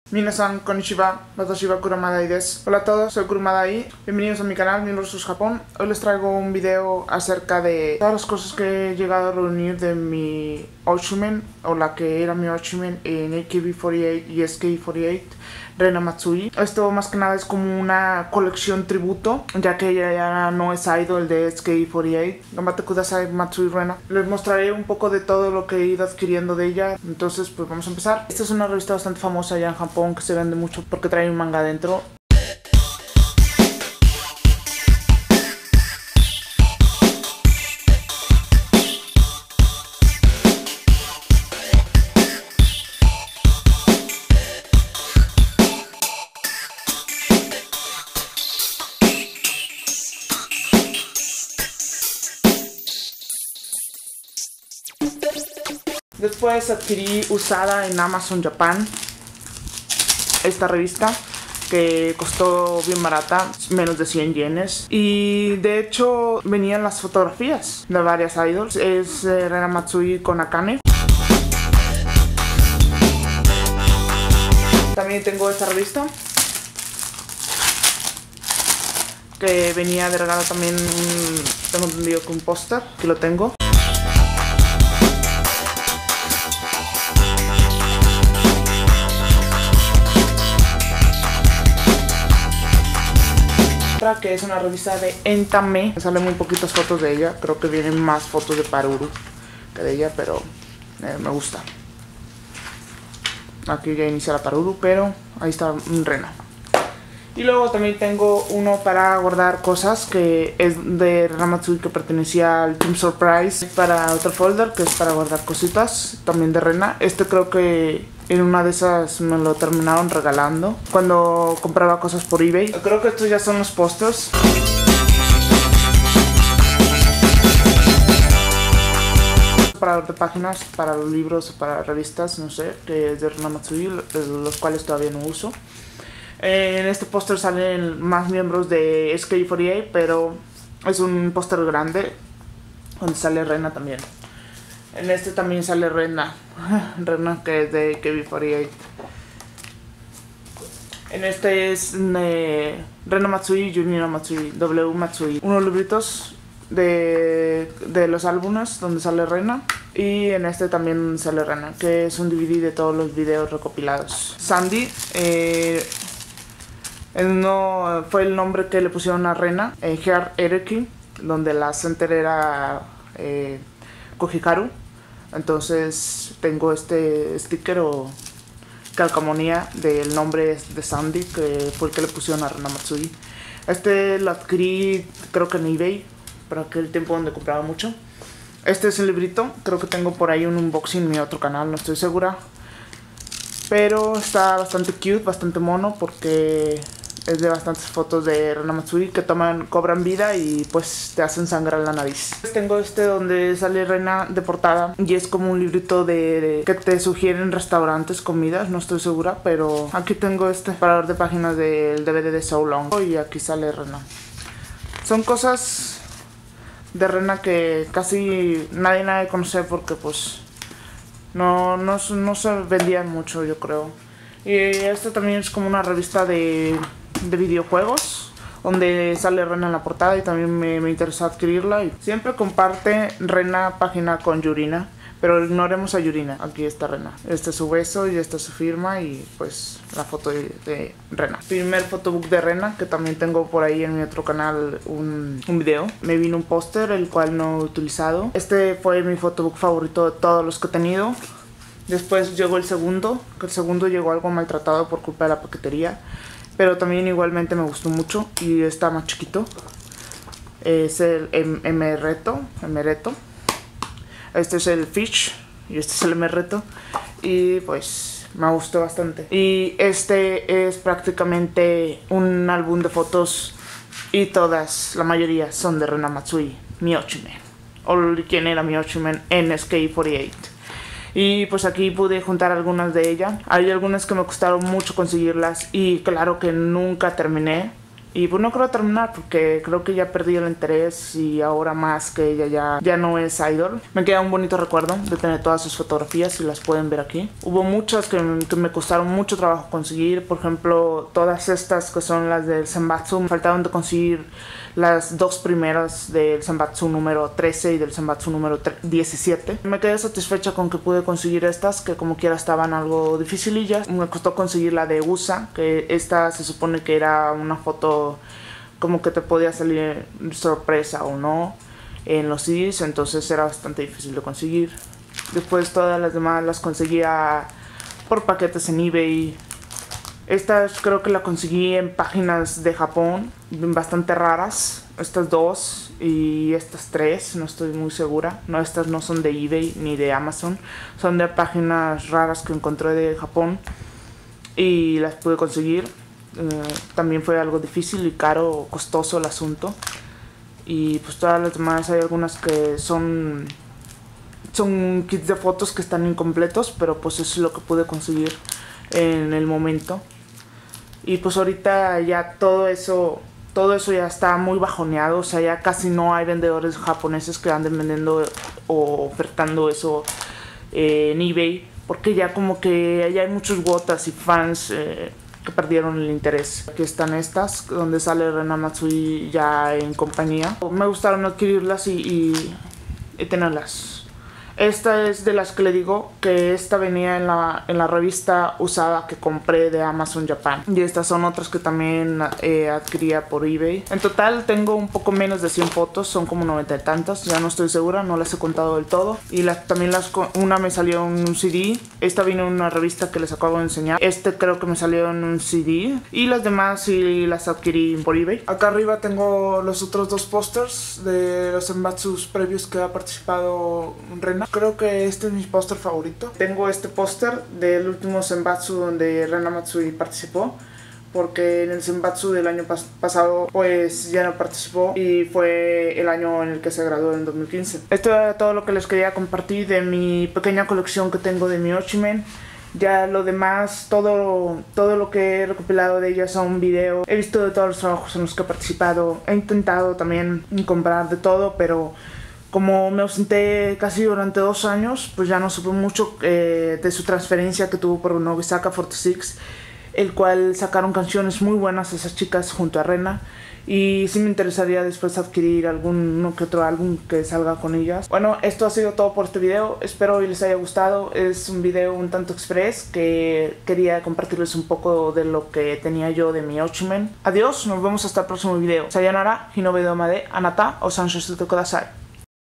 Minasan, konnichiwa, watashi wa Kuromadai desu. Hola a todos, soy Kuromadai. Bienvenidos a mi canal Miembros Japón. Hoy les traigo un video acerca de todas las cosas que he llegado a reunir de mi Ochumen, o la que era mi Ochumen en AKB48 y SK48, Rena Matsui. Esto más que nada es como una colección tributo, ya que ella ya no es idol de SK48. Gambate kudasai Matsui Rena. Les mostraré un poco de todo lo que he ido adquiriendo de ella. Entonces pues vamos a empezar. Esta es una revista bastante famosa allá en Japón, que se vende mucho porque trae un manga adentro. Después adquirí usada en Amazon Japan esta revista, que costó bien barata, menos de 100 yenes. Y de hecho venían las fotografías de varias idols. Es Rena Matsui con Akane. También tengo esta revista, que venía de regalo también, tengo entendido que un póster, que lo tengo. Que es una revista de Entame. Me salen muy poquitas fotos de ella. Creo que vienen más fotos de Paruru que de ella, pero me gusta. Aquí ya inicia la Paruru, pero ahí está un Rena. Y luego también tengo uno para guardar cosas, que es de Rena Matsui, que pertenecía al Team Surprise, para otro folder que es para guardar cositas, también de Rena. Este creo que en una de esas me lo terminaron regalando cuando compraba cosas por eBay. Creo que estos ya son los pósters. Para de páginas, para los libros, para revistas, no sé, que es de Rena Matsui, los cuales todavía no uso. En este póster salen más miembros de SK48, pero es un póster grande donde sale Rena también. En este también sale Rena, Rena, que es de AKB48. En este es Rena Matsui, Junina Matsui, W Matsui. Unos libritos de los álbumes donde sale Rena. Y en este también sale Rena, que es un DVD de todos los videos recopilados. Sandy, no fue el nombre que le pusieron a Rena. Heart Ereki, donde la center era Kojikaru. Entonces tengo este sticker o calcamonía del nombre de Sandy, que fue el que le pusieron a Rena Matsui. Este lo adquirí creo que en eBay, para aquel tiempo donde compraba mucho. Este es el librito, creo que tengo por ahí un unboxing en mi otro canal, no estoy segura. Pero está bastante cute, bastante mono, porque es de bastantes fotos de Rena Matsui que cobran vida y pues te hacen sangrar la nariz. Tengo este donde sale Rena de portada y es como un librito que te sugieren restaurantes, comidas, no estoy segura, pero aquí tengo este parador de páginas del DVD de So Long y aquí sale Rena. Son cosas de Rena que casi nadie conoce porque pues no se vendían mucho, yo creo. Y esta también es como una revista de videojuegos, donde sale Rena en la portada y también me interesó adquirirla. Y siempre comparte Rena página con Yurina, pero ignoremos a Yurina. Aquí está Rena, este es su beso y esta es su firma y pues la foto de Rena. Primer photobook de Rena, que también tengo por ahí en mi otro canal un video. Me vino un póster, el cual no he utilizado. Este fue mi photobook favorito de todos los que he tenido. Después llegó el segundo, que el segundo llegó algo maltratado por culpa de la paquetería, pero también igualmente me gustó mucho y está más chiquito. Es el Emereto. Este es el Fish y este es el Emereto. Y pues me gustó bastante. Y este es prácticamente un álbum de fotos y todas, la mayoría son de Rena Matsui, mi Ochumen, o quien era mi Ochumen en SK48. Y pues aquí pude juntar algunas de ellas. Hay algunas que me costaron mucho conseguirlas y claro que nunca terminé. Y pues no creo terminar porque creo que ya perdí el interés y ahora más que ella ya no es idol. Me queda un bonito recuerdo de tener todas sus fotografías y las pueden ver aquí. Hubo muchas que me costaron mucho trabajo conseguir. Por ejemplo, todas estas que son las del Senbatsu. Me faltaron de conseguir las dos primeras del Senbatsu número 13 y del Senbatsu número 17. Me quedé satisfecha con que pude conseguir estas, que como quiera estaban algo dificilillas. Me costó conseguir la de USA, que esta se supone que era una foto como que te podía salir sorpresa o no en los CDs, entonces era bastante difícil de conseguir. Después todas las demás las conseguía por paquetes en eBay. Estas creo que la conseguí en páginas de Japón, bastante raras. Estas dos y estas tres, no estoy muy segura. No, estas no son de eBay ni de Amazon. Son de páginas raras que encontré de Japón y las pude conseguir. También fue algo difícil y caro, costoso el asunto. Y pues todas las demás, hay algunas que son kits de fotos que están incompletos, pero pues eso es lo que pude conseguir en el momento. Y pues ahorita ya todo eso ya está muy bajoneado, o sea, ya casi no hay vendedores japoneses que anden vendiendo o ofertando eso en eBay, porque ya como que ya hay muchos botas y fans que perdieron el interés. Aquí están estas, donde sale Rena Matsui ya en compañía. Me gustaron adquirirlas y tenerlas. Esta es de las que le digo que esta venía en la revista usada que compré de Amazon Japan. Y estas son otras que también adquiría por eBay. En total tengo un poco menos de 100 fotos, son como 90 y tantas, ya no estoy segura, no las he contado del todo. Y también una me salió en un CD, esta vino en una revista que les acabo de enseñar. Este creo que me salió en un CD. Y las demás sí las adquirí por eBay. Acá arriba tengo los otros dos pósters de los Senbatsus previos que ha participado Rena. Creo que este es mi póster favorito. Tengo este póster del último Senbatsu donde Rena Matsui participó, porque en el Senbatsu del año pasado pues ya no participó y fue el año en el que se graduó en 2015. Esto era todo lo que les quería compartir de mi pequeña colección que tengo de Miyoshi-men. Ya lo demás, todo lo que he recopilado de ella son video. He visto de todos los trabajos en los que he participado. He intentado también comprar de todo, pero como me ausenté casi durante 2 años, pues ya no supe mucho de su transferencia que tuvo por Novisaka 46, el cual sacaron canciones muy buenas esas chicas junto a Rena. Y sí me interesaría después adquirir algún que otro álbum que salga con ellas. Bueno, esto ha sido todo por este video. Espero que les haya gustado. Es un video un tanto express que quería compartirles un poco de lo que tenía yo de Miyoshi-men. Adiós, nos vemos hasta el próximo video. Sayonara, hinobe doma de anata o sanshou kudasai.